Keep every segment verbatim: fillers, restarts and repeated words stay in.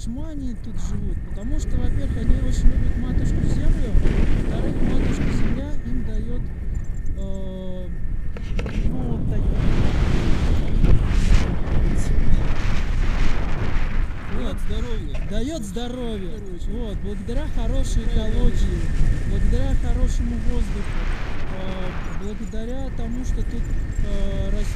почему они тут живут? Потому что, во-первых, они очень любят матушку землю, во-вторых, матушка земля им дает, э, ну, вот такие, Дает здоровье. дает здоровье. Вот, благодаря хорошей экологии, благодаря хорошему воздуху, э, благодаря тому, что тут э, рас-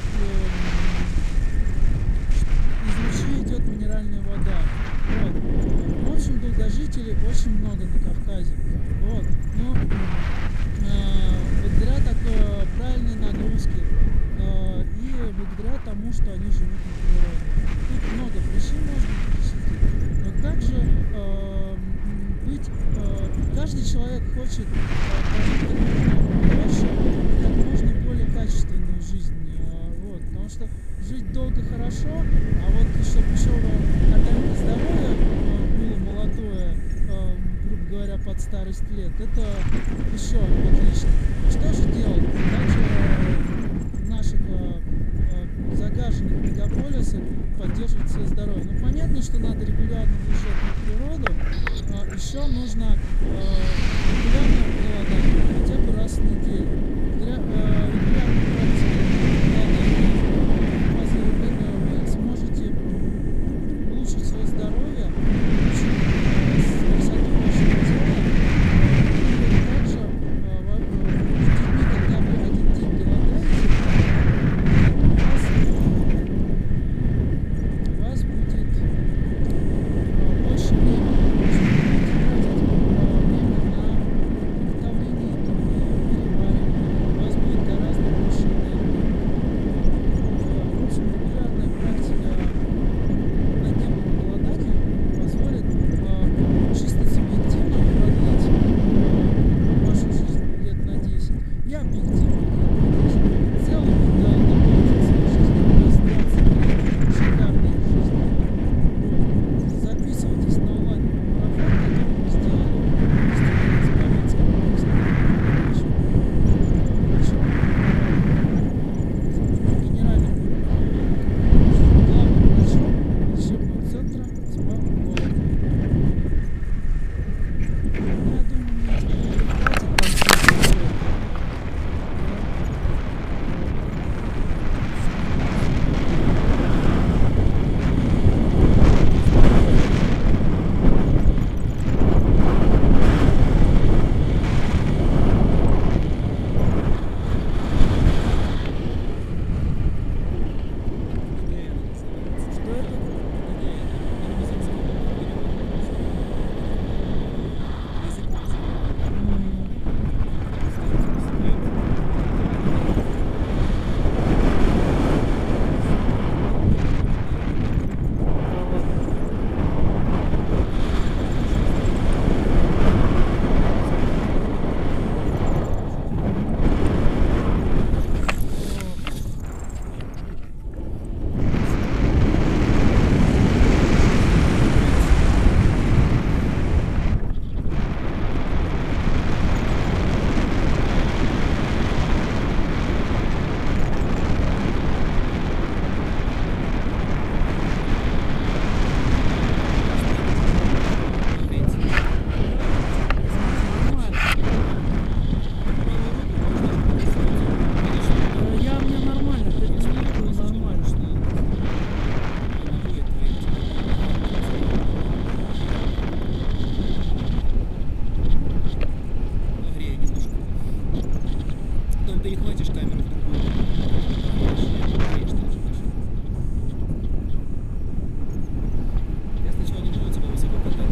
э, из ручья идет минеральная вода. Вот. В общем, долгожителей очень много на Кавказе. Вот. Но э, благодаря такой правильной нагрузке э, и благодаря тому, что они живут на природе. Тут много причин можно перечислить. Но как же э, быть, э, каждый человек хочет э, прожить как можно больше, как можно более качественную жизнь. Э, вот, потому что жить долго хорошо, а вот чтобы еще организм здоровье э, было молодое, э, грубо говоря, под старость лет, это еще отлично. Что же делать? Также э, в наших э, э, загаженных мегаполисах поддерживать свое здоровье. Ну, понятно, что надо регулярно выезжать на природу, э, еще нужно э, регулярно голодать, хотя бы раз в неделю. Регуля- э, регулярно практике голодания вы сможете улучшить свое здоровье, улучшить э, красоту вашего тела. И также э, в, в те дни, когда вы один день голодаете, у вас, у вас будет э, больше времени, больше времени тратить э, время на приготовление еды, переваривание. У вас будет гораздо больше энергии. В общем, регулярная практика однодневного голодания позволит э, чисто субъективно продлить э, вашу жизнь лет на десять и объективно лет на десять. В целом, да, добавить к своей жизни плюс двадцать лет шикарной жизни. Вот. Записывайтесь на онлайн-марафон, который мы сделали вместе с Каменским Александром Ивановичем. Причем генеральным главным врачом лечебного центра СПА «Город». Ну, я думаю, мне теперь хватит там всей теории. Что это? Я мне нормально, пять минут было нормально. Нагрей немножко. Потом перехватишь камеру в другую. Нагреешь дальше, дальше. Я сначала не буду тебя высоко катать.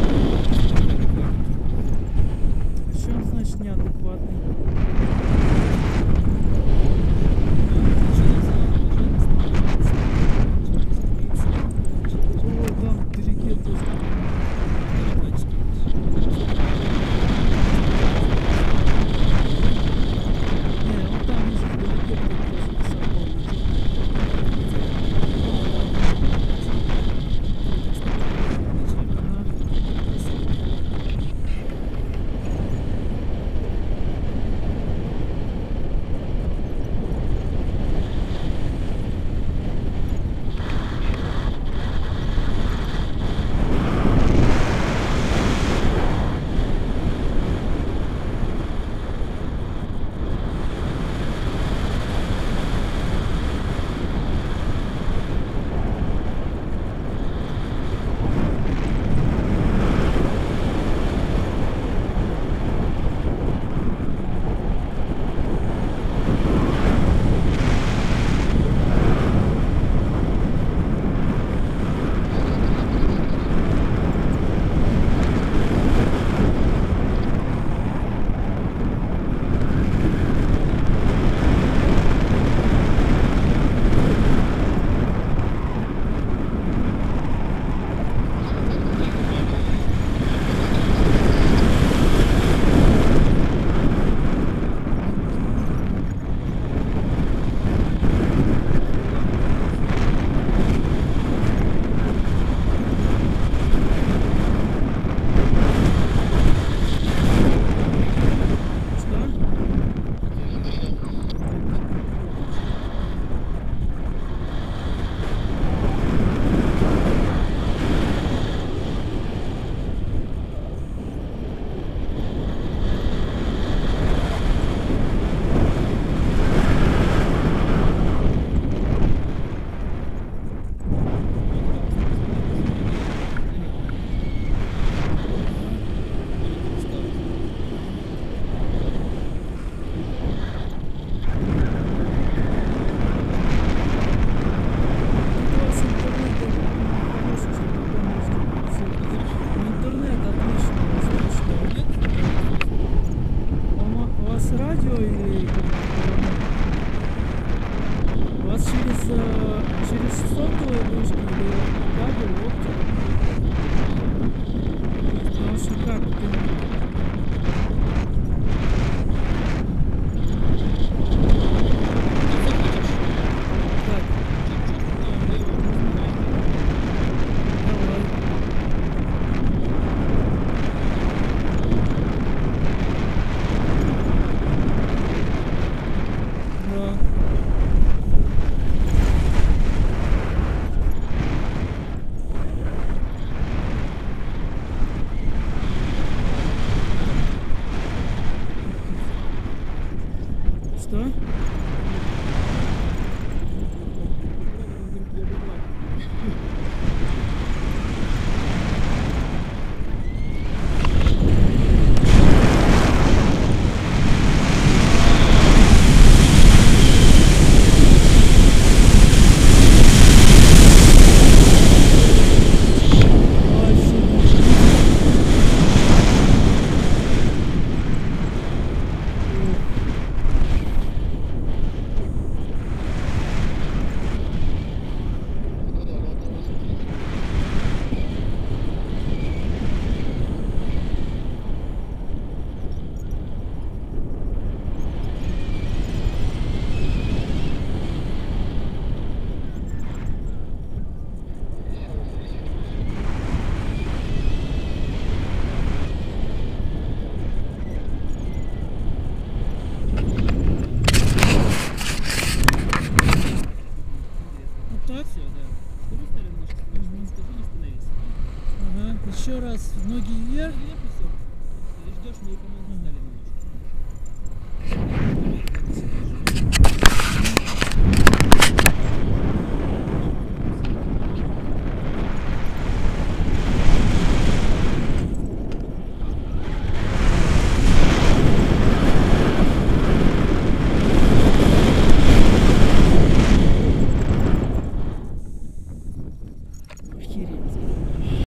Что он значит неадекватный? Ой, там вдалеке тоже. Не, он там вижу вдалеке прям тоже высоко летит. Ага. радио или у вас через, э, через сотовые вышки или кабель, оптик? Потому что как ты... Что? Все, да. Скажи, стали немножко, скажи, скажи, не становись. Ага, еще раз, ноги вверх. Вверх и все. Ты ждешь, мои команды стали немножко.